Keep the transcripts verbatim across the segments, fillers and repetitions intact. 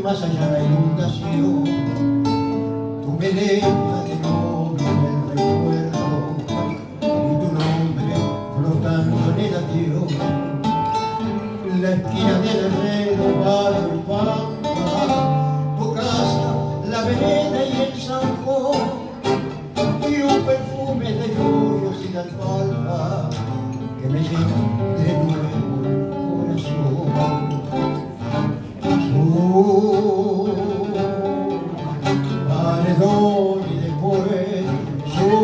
más allá la inundación, tu melena de novio en el recuerdo y tu nombre flotando en el adiós. La esquina del herrero, barrio y pampa, tu casa, la vereda y el zanjón, y un perfume de flores y de alfalfa que me llena de nuevo el corazón. Su paredón y después su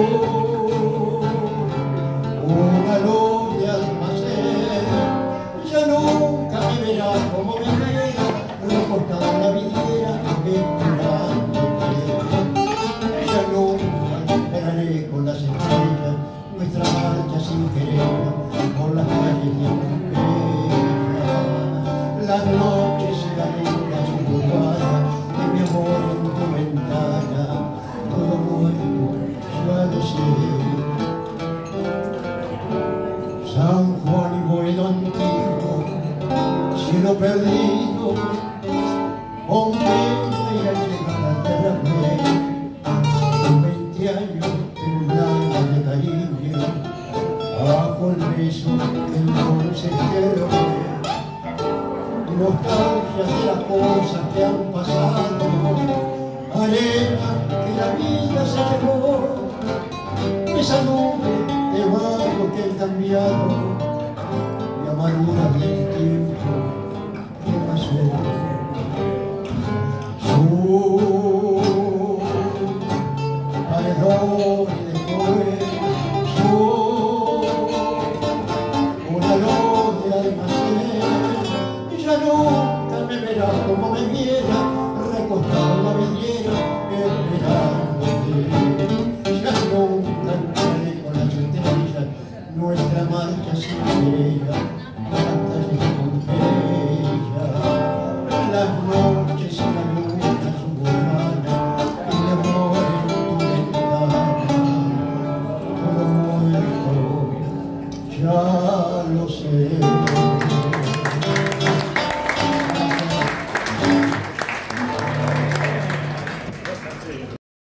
una luz de almacén. Ya nunca me verás como me viera, recostada en la vidriera, esperándote. Ya nunca esperaré con las estrellas nuestra marcha sin querer por las calles de Pompeya. Las noches y la luna suburbana de mi amor en tu ventana, todo muerto, ya lo sé. San Juan y Boedo antiguo, cielo perdido, Pompeya y al llegar a Terra Firme, veinte años temblando de cariño, bajo el beso del consejero. Nostalgia de las cosas que han pasado, arena que la vida se llevó, esa nube de barro que han cambiado, y amargura del tiempo que pasó. Su paredón y después su una luz de almacén. Ya nunca me verás como me viera, recostado en la vidriera, esperándote. Ya nunca entraré con las estrellas nuestra marcha sin querella, por las calles de Pompeya.